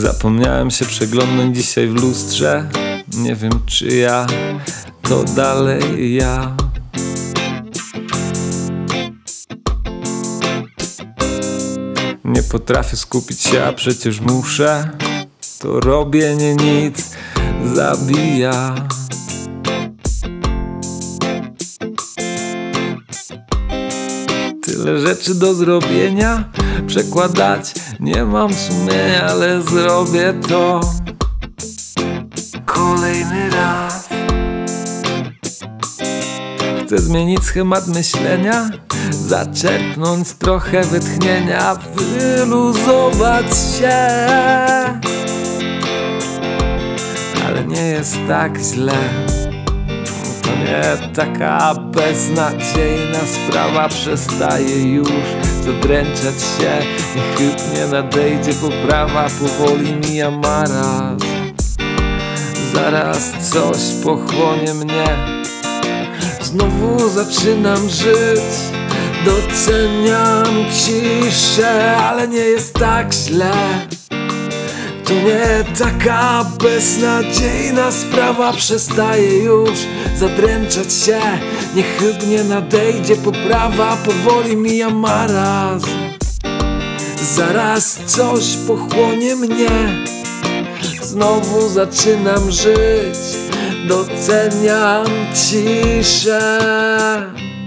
Zapomniałem się przeglądnąć dzisiaj w lustrze. Nie wiem, czy ja to dalej ja. Nie potrafię skupić się, a przecież muszę. To robienie nic zabija. Tyle rzeczy do zrobienia, przekładać nie mam sumienia, ale zrobię to kolejny raz. Chcę zmienić schemat myślenia, zaczerpnąć trochę wytchnienia, wyluzować się. Ale nie jest tak źle. To nie taka beznadziejna sprawa. Przestaje już zadręczać się, niechybnie nadejdzie poprawa. Powoli mija marazm, zaraz coś pochłonie mnie. Znowu zaczynam żyć, doceniam ciszę, ale nie jest tak źle. To nie taka beznadziejna sprawa. Przestaje już zadręczać się, niechybnie nadejdzie poprawa. Powoli mija marazm, zaraz coś pochłonie mnie. Znowu zaczynam żyć, doceniam ciszę.